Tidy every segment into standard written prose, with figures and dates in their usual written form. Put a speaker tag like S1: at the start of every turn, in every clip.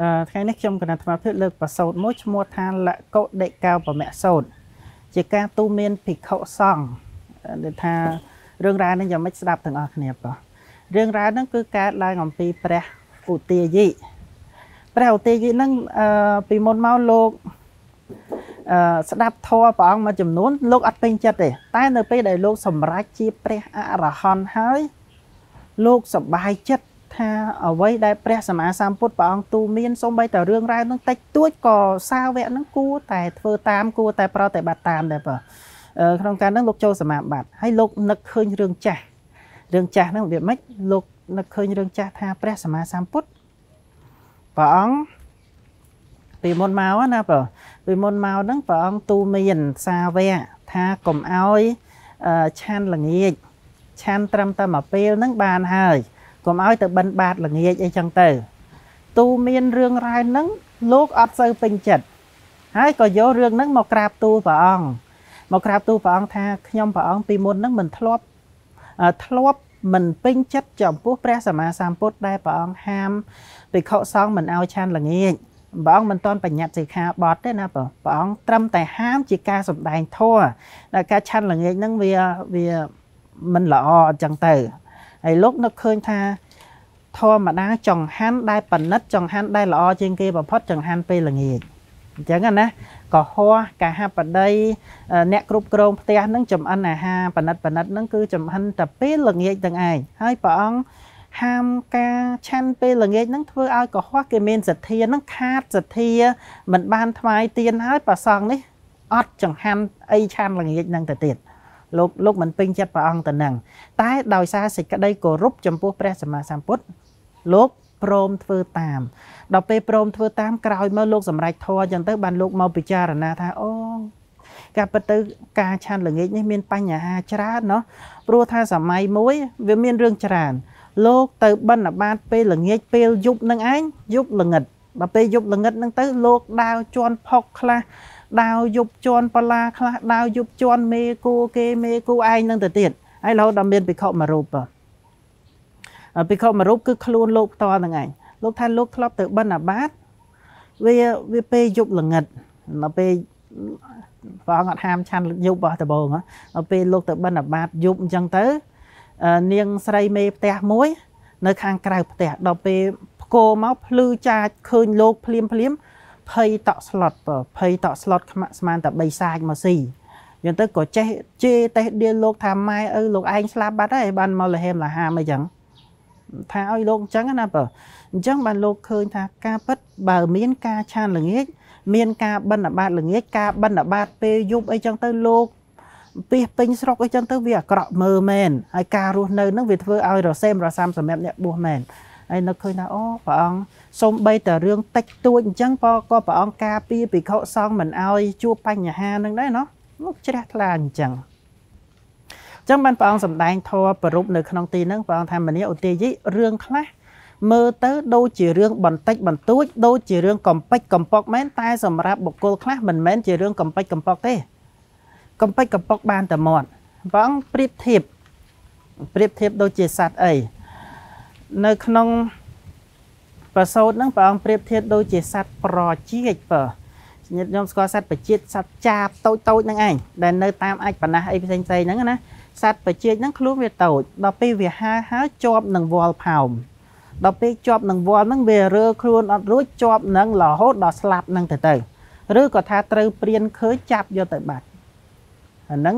S1: ថ្ងៃនេះខ្ញុំគណៈអាត្មាភាពលើកប្រសូតមួយឈ្មោះថាលកុដេកោបមៈសូត្រជាការទូមានភិក្ខុសង្ឃដែលថារឿងរ៉ាវនេះយ៉ាងម៉េចស្ដាប់ទាំងអស់គ្នាបងរឿងរ៉ាវហ្នឹងគឺកើតឡើងអំពីព្រះឧទាយិព្រះឧទាយិហ្នឹងពីមុនមកលោកស្ដាប់ធម៌ព្រះអង្គមួយចំនួនលោកអត់ពេញចិត្តទេតែនៅពេលដែលលោកសម្រេចជាព្រះអរហន្តហើយលោកសប្បាយចិត្តថាអ្វីដែលព្រះសម្មាសម្ពុទ្ធព្រះអង្គទូមានសូម្បីតែរឿងរ៉ាវនឹងតិចតួចក៏សាវកនឹងគួរតែធ្វើតាមគួរតែប្រតិបត្តិតាមដែរបងក្នុងការហ្នឹងលោកចូលសមាបត្តិហើយលោកនឹកឃើញរឿងចាស់ហ្នឹងវាមិនលោកនឹកឃើញរឿងចាស់ថាព្រះសម្មាសម្ពុទ្ធព្រះអង្គពីមុនមកណាបងពីមុនមកហ្នឹងព្រះអង្គទូមានសាវកថាកុំអោយឆាន់ល្ងាចឆាន់ត្រឹមតែមួយពេលហ្នឹងបានហើយកុំឲ្យទៅបិណ្ឌបាតល្ងាចអីចឹងទៅទូមានរឿងរ៉ាវហ្នឹងលោកអត់សូវពេញចិត្តហើយក៏យករឿងហ្នឹងមកក្រាបទូលព្រះអង្គថាខ្ញុំព្រះអង្គពីមុនហ្នឹងមិនធ្លាប់មិនពេញចិត្តចំពោះព្រះសម្មាសម្ពុទ្ធដែលព្រះអង្គហាមភិក្ខុសង្ឃមិនឲ្យឆាន់ល្ងាចព្រះអង្គមិនទាន់បញ្ញត្តិសិក្ខាបទទេណាព្រះអង្គត្រឹមតែហាមជាការសម្ដែងធម៌ដែលការឆាន់ល្ងាចហ្នឹងវាមិនល្អអញ្ចឹងទៅហើយលោកនឹកឃើញថាធម្មតាចង្ហាន់ដែលប៉និតចង្ហាន់ដែលល្អជាងគេបំផុតចង្ហាន់ពេលល្ងាចអញ្ចឹងណាក៏ហោះកាហបតីអ្នកគ្រប់គ្រងផ្ទះហ្នឹងចំអិនអាហារប៉និតហ្នឹងគឺចំអិនតែពេលល្ងាចទាំងឯងហើយព្រះអង្គហាមការឆាន់ពេលល្ងាចហ្នឹងធ្វើឲ្យកុហកគេមានសទ្ធាហ្នឹងខាតសទ្ធាមិនបានថ្វាយទានហើយប្រសងនេះអត់ចង្ហាន់អីឆាន់ល្ងាចហ្នឹងទៅទៀតលោកមិនពេញចិត្តព្រះអង្គទៅនឹងតែដោយសារសេចក្តីគោរពចំពោះព្រះសម្មាសម្ពុទ្ធលោកព្រមធ្វើតាមដល់ពេលព្រមធ្វើតាមក្រោយមកលោកសម្រេចធម៌អញ្ចឹងទៅបានលោកមកពិចារណាថាអូការពិតទៅការឆាន់ល្ងាចនេះមានបញ្ហាច្រើនណោះព្រោះថាសម័យមួយវាមានរឿងច្រើនលោកទៅបិណ្ឌបាតពេលល្ងាចពេលយប់នឹងឯងយប់ល្ងិតដល់ពេលយប់ល្ងិតហ្នឹងទៅលោកដាវជន់ផុកខ្លះដាវយប់ជន់បលាខ្លះដាវយប់ជន់មេគូគេមេគូឯងនឹងទៅទៀតហើយរហូតដល់មានភិក្ខុមួយរូបភិក្ខុមួយរូបគឺខ្លួនលោកផ្ទាល់ហ្នឹងឯងលោកថាលោកធ្លាប់ទៅបិណ្ឌបាតវាពេលយប់ល្ងិតដល់ពេលព្រះអង្គអត់ហាមឆាន់យប់របស់ដបងដល់ពេលលោកទៅបិណ្ឌបាតយប់អញ្ចឹងទៅនាងស្រីមេផ្ទះមួយនៅខាងក្រៅផ្ទះដល់ពេលផ្គរមកភ្លឺចាចឃើញលោកភ្លាមភ័យតក់ស្លុតខ្មាក់ស្មានតែ3សាចមកស៊ីយ៉ាងទៅក៏ចេះជេរតេះដៀលលោកថាម៉ែឪលោកឯងស្លាប់បាត់ហើយបានមកលហេមលហាមអីចឹងថាឲ្យលោកអញ្ចឹងណាអញ្ចឹងបានលោកឃើញថាការពិតបើមានការឆានល្ងាចមានការបិណ្ឌបាតល្ងាចការបិណ្ឌបាតពេលយប់អីចឹងទៅលោកពីពេញស្រុកអីចឹងទៅវាអាក្រក់មើលមែនហើយការរស់នៅហ្នឹងវាធ្វើឲ្យរសេមរសាមសម្រាប់អ្នកបួសមែនហើយនឹកឃើញថាអូព្រះអង្គសូម្បីតែរឿងតិចតួចអញ្ចឹងក៏ព្រះអង្គការពារភិក្ខុសង្ឃមិនឲ្យជួបបញ្ហានឹងដែរណោះលោកជ្រះថ្លាអញ្ចឹងបានព្រះអង្គសម្ដែងធម៌ប្រពនៅក្នុងទីហ្នឹងព្រះអង្គថាមនីឧទាយិរឿងខ្លះមើលទៅដូចជារឿងបន្តិចបន្តួចដូចជារឿងកំពេចកំប៉ុកមែនតែសម្រាប់បុគ្គលខ្លះមិនមែនជារឿងកំពេចកំប៉ុកទេកំពេចកំប៉ុកបានតែមាត់ព្រះអង្គប្រៀបធៀបដូចជាសត្វអីនៅក្នុងប្រសូតហ្នឹងព្រះអង្គប្រៀបធៀបដូចជាសត្វប្រជាតិបើញាតិញោមស្គាល់សត្វប្រជាតិសត្វចាបតូចហ្នឹងឯងដែលនៅតាមអាចបណ្ណាអីផ្សេងហ្នឹងណាសត្វប្រជាតិហ្នឹងខ្លួនវាតូចដល់ពេលវាហើយជាប់នឹងវល់ផោមដល់ពេលជាប់នឹងវល់ហ្នឹងវារើខ្លួនអត់រួចជាប់នឹងរហូតដល់ស្លាប់ហ្នឹងទៅឬក៏ថាត្រូវព្រានឃើញចាប់យកទៅបាត់អាហ្នឹង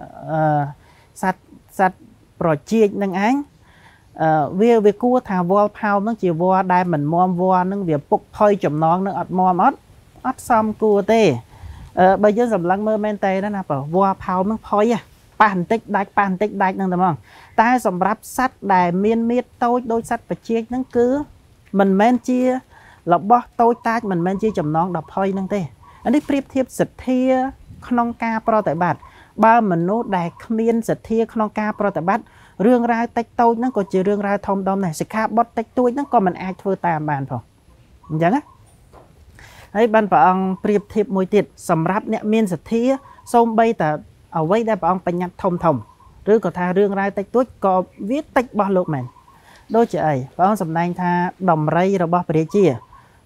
S1: សត្វប្រជាតិហ្នឹងឯងវាគួរថាវល់ផោមហ្នឹងជាវល់ដែលមិនមមវល់ហ្នឹងវាពុកផុយចំណងហ្នឹងអត់មមអត់សមគួរទេបើយើងសម្លឹងមើលមែនតើណាបើវល់ផោមហ្នឹងផុយប៉ះបន្តិចដាច់ហ្នឹងតែហ្មងតែសម្រាប់សត្វដែលមានមាឌតូចដូចសត្វបជាហ្នឹងគឺមិនមែនជារបស់តូចតាចមិនមែនជាចំណងដល់ផុយហ្នឹងទេអានេះប្រៀបធៀបសទ្ធាក្នុងការប្រតិបត្តិបើមនុស្សដែលគ្មានសទ្ធាក្នុងការប្រតិបត្តិរឿងរ៉ាវតិចតូចហ្នឹងក៏ជារឿងរ៉ាវធំដុំដែរសិក្ខាបទតិចតួចហ្នឹងក៏មិនអាចធ្វើតាមបានផងអញ្ចឹងណាហើយបានព្រះអង្គប្រៀបធៀបមួយទៀតសម្រាប់អ្នកមានសទ្ធាសូម្បីតែអ្វីដែលព្រះអង្គបញ្ញត្តិធំឬក៏ថារឿងរ៉ាវតិចតួចក៏វាតិចរបស់លោកមែនដូចជាអីព្រះអង្គសម្ដែងថាដំរីរបស់ព្រះរាជា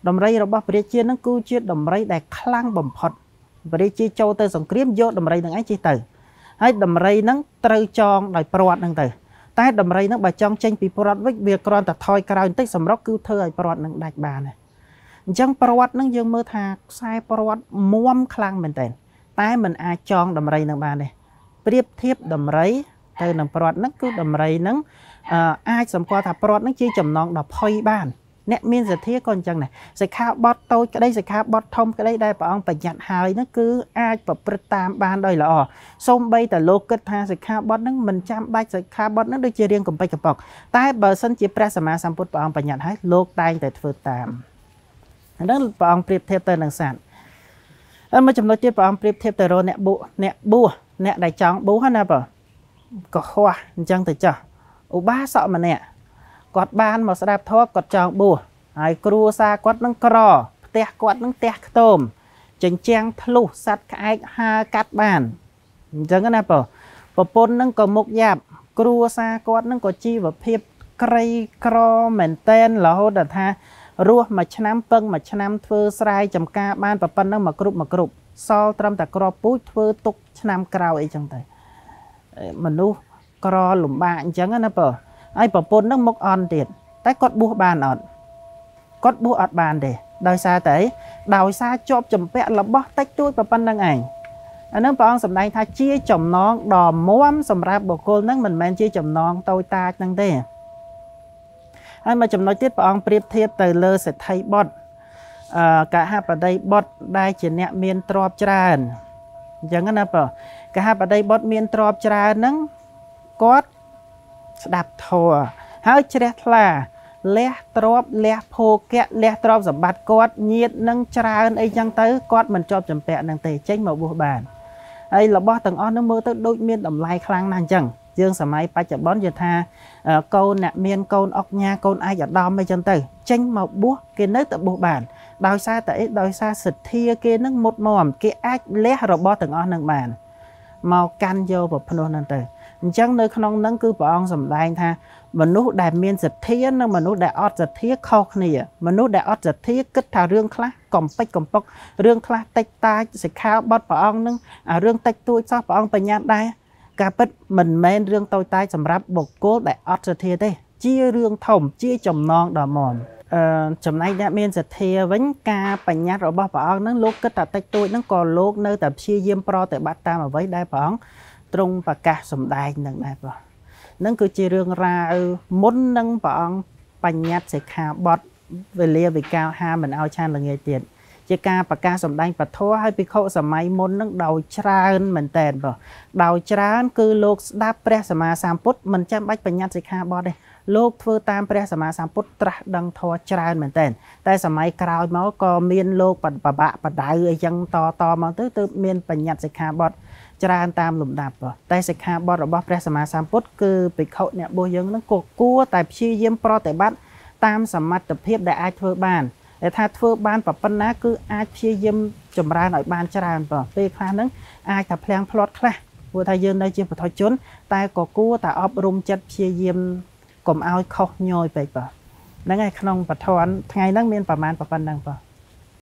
S1: đầm rây rồi bắp bể chia nó cứ chia đầm rây đại khang bầm phật bể chia châu tới sòng kiếm vô đầm rây đằng ấy chia từ hay đầm rây nó trâu tròn đại prọt đằng từ tai đầm rây nó bà trong tranh bị prọt với việc còn ta thôi cào tích sầm róc cứ thơ đại prọt đằng đại bà này chẳng prọt nó dương mơ thà sai prọt muôn khang mình tên tai mình ai tròn đầm rây đằng bà này tiếp tiếp đầm rây từ đầm prọt nó cứ đầm rây nó ai sầm qua thà prọt nó chia chầm non đập phơi bàn nè miên giờ thế con chẳng này sẽ khao bót tôi cái đây sẽ khao bót thông cái đây đây bà ông phải nhận hai nó cứ ai và tam ban đây là xong bây giờ lô kết tha sẽ khao bót nó mình chăm bay sẽ khao bót nó được chia riêng cùng bay cặp bọc tai bờ sân chỉ prasama samput bà ông phải nhận hết lô tay để phơi tam đó bà ông priệp theo tên đằng sản mà chấm nói tiếp bà ông priệp theo từ rồi nè bùa nè đại trắng bố hết nè bà có khoa chẳng thể chờ ba sợ mà nè quạt ban mà sẽ đạp thoa quạt tròn bùa ai cua xa quạt nâng cò tẹt quạt nâng tẹt tôm chỉnh trang thlu sắt cái ha cắt bàn chẳng cái nào bảo pôn nâng có một giáp cua xa quạt nâng có chi và phép cây cò mền tên là hô đợt ha rùa mà chăn pưng mà chăn phơ sai chấm ca ban và pân nâng mà cục sau trăm ta cò púi phơ tục chăn cào ấy chẳng thấy mình nu cò lủng bạn chẳng cái nào ai bảo pôn nó mốc on tiền tay cọt bùa bàn ọt cọt bùa ọt bàn để đòi xa tới đòi xa chộp chầm vẹ là bó tách túi và pan đăng ảnh nó bảo ông sầm đây tha chia chồng non đò muỗng sầm ra bộ cô nó mình men chia chồng non tôi ta năng thế ai mà chồng nói tiếp bảo ông priệp thiệp từ lơ sẽ thấy bọt cả hai ở đây bọt đây chỉ nẹt miên trọp tràn chẳng có nào bảo cả hai ở đây bọt miên trọp tràn nắng cọt đạp thua hãy chết là lẽ trộp lẽ phô kẹt lẽ trộp giảm bát cọt nhiệt nâng tràn ấy chẳng tới cọt mình cho chấm pẹ năng tề tranh màu bùa bàn ấy là bao tầng on nó mơ tới đôi miên đầm lai khang năng chẳng dương sầm máy ba chợ bón giờ tha câu nè miên câu ốc nha câu ai giờ đom mấy chân từ tranh màu búa cái nước tại bùa bàn đòi xa tại đòi xa sệt thia kia nước một mồm cái ác lẽ rồi bao tầng on năng bàn màu can vô vào phun năng từ chẳng nơi không nâng cứ bảo ông sầm đai tha mình nút đại miên giật thiết nó mình nút đại ót giật thiết khâu này mình nút đại ót giật thiết kết thà rương khá cầm bóc rương khá tách tai sẽ khao bót bảo ông nâng rương tách tôi sao bảo ông phải nhát đây cả bất mình men rương tôi tai sầm ráp bột cố đại ót giật thiết đây chia rương thòng chia chồng non đỏ mòn chồng này đại miên giật thiết vẫn ca phải nhát rồi bảo ông nâng lúc kết thà tách tôi nó còn lúc nơi tập chia diêm pro tại bát ta mà với đây bảo ông trung và cả sầm đai nâng này vào nâng cứ chia rương ra muốn nâng bọn bánh nhát sẽ khá bọt về lia về cao ha mình ao chan là nghề tiền chia ca và ca sầm đai và thua hay bị khổ sầm máy muốn nâng đầu tràn mình tèn vào đầu tràn cứ lục đáp pre sầm ma samput mình chăm bách bánh nhát sẽ khá bọt đây lục thưa tam pre sầm ma samput tra đăng thua tràn mình tèn tại sầm máy cào máu có miên lục bà đại người dân to mà từ miên bánh nhát sẽ khá bọt tràn tam lùm đạp vào tay sẽ khá bọt ở bọt pre sầm ma samput cứ bị khổ nè bôi dân nó cột cua tại chi diêm pro tại bắt tam sầm mặt tập hiệp đại ai thưa bàn để tha thưa ban và phân ná cứ ai chi diêm chùm ra nội ban tràn vào về khá nắng ai tập plang plot khá vừa thay dân đây chưa phải thôi trốn tay có cua tại ốp rung chất chi diêm cùng ao khóc nhồi về vào nắng ngày không và thon ngày nắng miên và man và phân đang vào